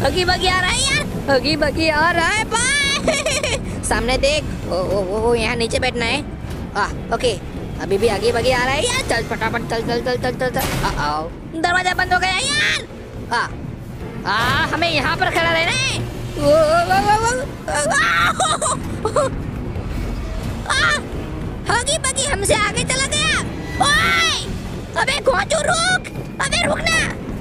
हगी बगी आ रहा है यार, हगी बगी आ रहा है भाई। सामने देख, ओ यहाँ नीचे बैठना है। ओके, अभी भी हगी बगी आ रहा है यार। चल फटाफट, चल चल चल चल चल चल। आओ, दरवाजा बंद हो गया यार। हमें यहाँ पर खड़ा रहना है। हगी बगी हमसे आगे चला गया। ओए, अबे घोंचू रुक, अबे रुकना।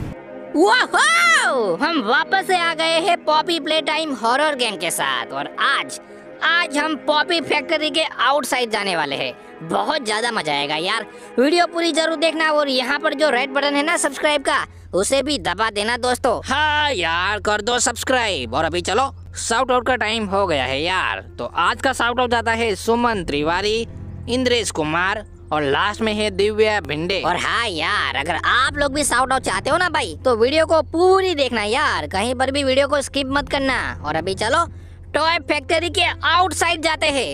वाओ, हम वापस से आ गए हैं Poppy Playtime horror gang के साथ। और आज हम पॉपी फैक्ट्री के आउटसाइड जाने वाले हैं। बहुत ज्यादा मजा आएगा यार, वीडियो पूरी जरूर देखना। और यहाँ पर जो रेड बटन है ना सब्सक्राइब का, उसे भी दबा देना दोस्तों। हाँ यार, कर दो सब्सक्राइब। और अभी चलो, शाउट आउट का टाइम हो गया है यार। तो आज का शाउट आउट जाता है सुमन तिवारी, इंद्रेश कुमार और लास्ट में है दिव्या भिंडे। और हाँ यार, अगर आप लोग भी शाउट आउट चाहते हो ना भाई, तो वीडियो को पूरी देखना यार, कहीं पर भी वीडियो को स्किप मत करना। और अभी चलो टॉय फैक्ट्री के आउटसाइड जाते हैं।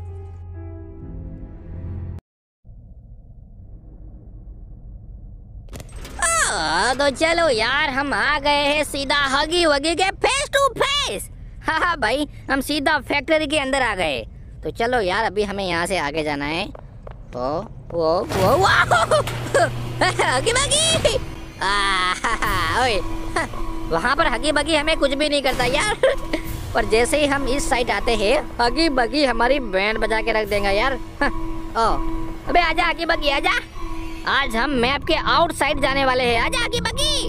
तो चलो यार, हम आ गए हैं सीधा हगी वगी के फेस टू फेस। हाँ भाई, हम सीधा फैक्ट्री के अंदर आ गए। तो चलो यार, अभी हमें यहाँ से आगे जाना है। तो वो हगी बगी, ओए, वहाँ पर हगी बगी हमें कुछ भी नहीं करता यार। पर जैसे ही हम इस साइड आते हैं, हगी बगी हमारी बैंड बजा के रख देगा यार। अबे आजा हगी बगी आजा, आज हम मैप के आउटसाइड जाने वाले हैं। आजा हगी बगी।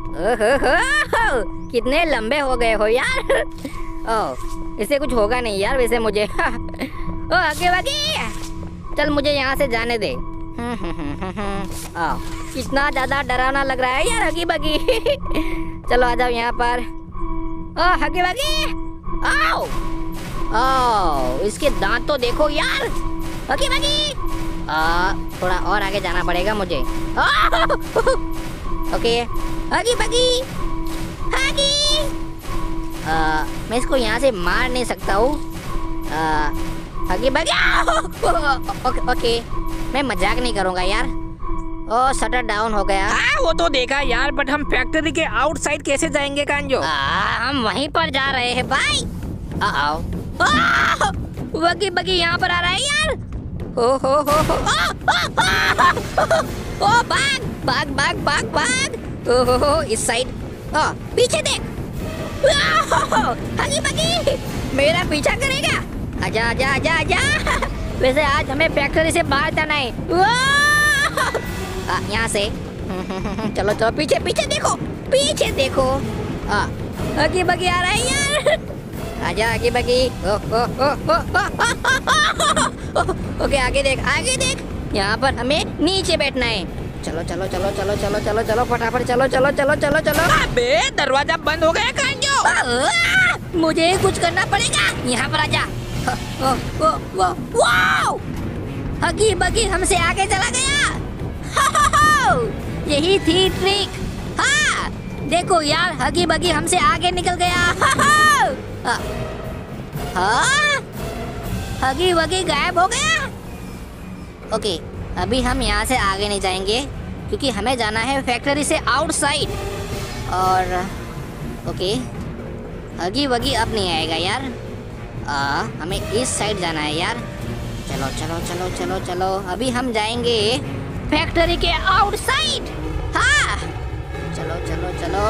ओहो, कितने लंबे हो गए हो यार। इससे कुछ होगा नहीं यार वैसे मुझे। ओ हगी बगी, चल मुझे यहाँ से जाने दे। कितना ज्यादा डरावना लग रहा है यार हगी बगी। चलो आ जाओ यहाँ पर। ओ हगी बगी, आओ। इसके दांत तो देखो यार। हगी बगी, थोड़ा और आगे जाना पड़ेगा मुझे। ओके हगी बगी, हगी। मैं इसको यहाँ से मार नहीं सकता हूँ। हगी बगी, ओके, मैं मजाक नहीं करूँगा यार। शटर डाउन हो गया। वो तो देखा यार, बट हम फैक्ट्री के आउटसाइड कैसे जाएंगे कांजो? हम वहीं पर जा रहे हैं भाई। हगी बगी यहाँ पर आ रहा है यार। हो भाग भाग भाग भाग भाग। ओहो, इस साइड, पीछे देख। हगी बगी मेरा पीछा करेगा। आजा आजा आजा आजा। वैसे आज हमें फैक्ट्री से बाहर जाना है। यहाँ से चलो चलो, पीछे पीछे देखो, पीछे देखो। हगी बगी आ रहा है यार। आजा हगी बगी। ओके, आगे देख आगे देख। यहाँ पर हमें नीचे बैठना है। चलो चलो चलो चलो चलो चलो चलो फटाफट, चलो चलो चलो चलो चलो। अबे दरवाजा बंद हो गया कांजो। मुझे कुछ करना पड़ेगा। यहाँ पर आजा। वाओ, हगी बगी हमसे आगे चला गया। यही थी ट्रिक। हाँ देखो यार, हगी बगी हमसे आगे निकल गया। हगी वगी गायब हो गया। ओके, अभी हम यहाँ से आगे नहीं जाएंगे क्योंकि हमें जाना है फैक्ट्री से आउटसाइड। और ओके, हगी वगी अब नहीं आएगा यार। हमें इस साइड जाना है यार। चलो चलो चलो चलो चलो, अभी हम जाएंगे फैक्ट्री के आउटसाइड। हाँ चलो चलो चलो।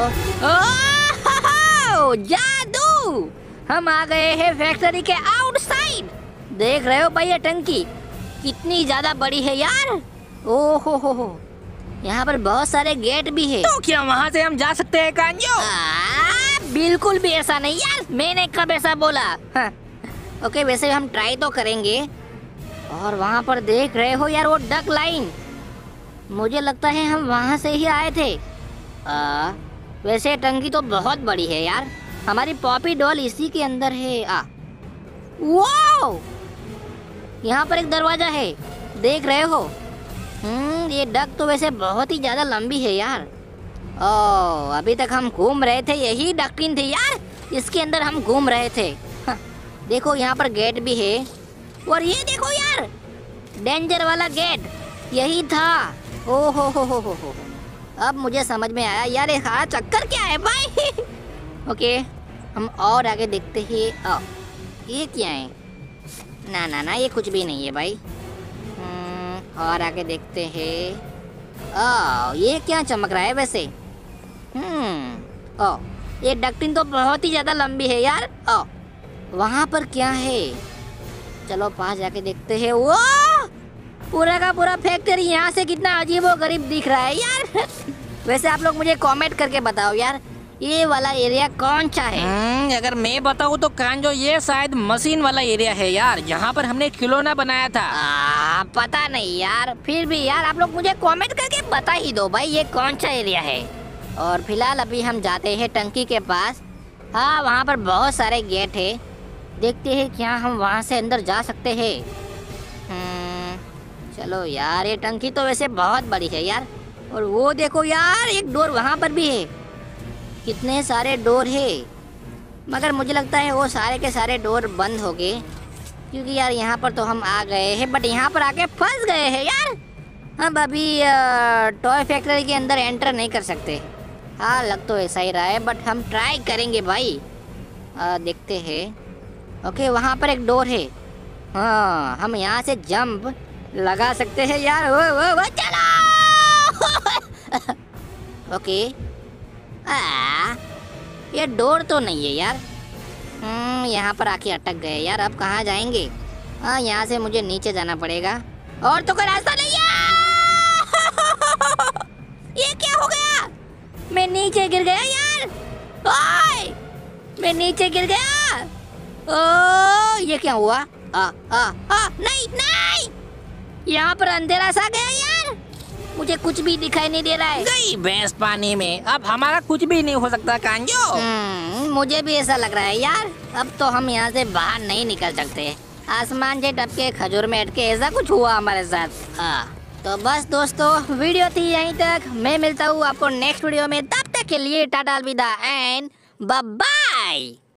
जादू, हम आ गए हैं फैक्ट्री के आउटसाइड। देख रहे हो भाई, ये टंकी कितनी ज्यादा बड़ी है यार। ओहो हो, यहाँ पर बहुत सारे गेट भी है। तो क्या वहाँ से हम जा सकते हैं कांजो? बिल्कुल भी ऐसा नहीं यार, मैंने कब ऐसा बोला। हाँ। ओके, वैसे हम ट्राई तो करेंगे। और वहाँ पर देख रहे हो यार वो डक लाइन, मुझे लगता है हम वहाँ से ही आए थे। वैसे टंकी तो बहुत बड़ी है यार, हमारी पॉपी डॉल इसी के अंदर है। वाओ, यहाँ पर एक दरवाजा है, देख रहे हो। ये डक तो वैसे बहुत ही ज्यादा लंबी है यार। अभी तक हम घूम रहे थे, यही डकिन थी यार, इसके अंदर हम घूम रहे थे। देखो यहाँ पर गेट भी है। और ये देखो यार, डेंजर वाला गेट यही था। ओहो हो, अब मुझे समझ में आया यार, ये चक्कर क्या है भाई। ओके, हम और आगे देखते हैं। ये क्या है? ना ना ना, ये कुछ भी नहीं है भाई। और आगे देखते हैं। ये क्या चमक रहा है वैसे? ये डक्टिन तो बहुत ही ज़्यादा लंबी है यार। वहाँ पर क्या है? चलो पास जाके देखते हैं। वो पूरा का पूरा फैक्ट्री यहाँ से कितना अजीबोगरीब दिख रहा है यार। वैसे आप लोग मुझे कमेंट करके बताओ यार, ये वाला एरिया कौन सा है? अगर मैं बताऊँ तो कांजो ये शायद मशीन वाला एरिया है यार, जहाँ पर हमने खिलौना बनाया था। पता नहीं यार, फिर भी यार आप लोग मुझे कमेंट करके बता ही दो भाई ये कौन सा एरिया है। और फिलहाल अभी हम जाते हैं टंकी के पास। हाँ, वहाँ पर बहुत सारे गेट है। देखते हैं क्या हम वहाँ से अंदर जा सकते हैं। चलो यार, ये टंकी तो वैसे बहुत बड़ी है यार। और वो देखो यार, एक डोर वहाँ पर भी है। कितने सारे डोर है, मगर मुझे लगता है वो सारे के सारे डोर बंद हो गए, क्योंकि यार यहाँ पर तो हम आ गए हैं, बट यहाँ पर आके फंस गए हैं यार। हम अभी टॉय फैक्ट्री के अंदर एंटर नहीं कर सकते। हाँ, लग तो ऐसा ही रहा है, बट हम ट्राई करेंगे भाई। देखते हैं। ओके, वहाँ पर एक डोर है। हाँ, हम यहाँ से जंप लगा सकते हैं यार। वो चलो। ओके, ये डोर तो नहीं है यार। यहाँ पर आके अटक गए यार। अब कहाँ जाएंगे? यहाँ से मुझे नीचे जाना पड़ेगा, और तो कोई रास्ता नहीं है। ये क्या हो गया? मैं नीचे गिर गया यार। ओए, मैं नीचे गिर गया। ये क्या हुआ? नहीं नहीं, यहाँ पर अंधेरा सा गया यार। मुझे कुछ भी दिखाई नहीं दे रहा है। गई भैंस पानी में, अब हमारा कुछ भी नहीं हो सकता कांजो। मुझे भी ऐसा लग रहा है यार। अब तो हम यहाँ से बाहर नहीं निकल सकते। आसमान से टपके खजूर में अटके, ऐसा कुछ हुआ हमारे साथ। तो बस दोस्तों, वीडियो थी यहीं तक। मैं मिलता हूँ आपको नेक्स्ट वीडियो में। तब तक के लिए टाटा अलविदा एंड बाय बाय।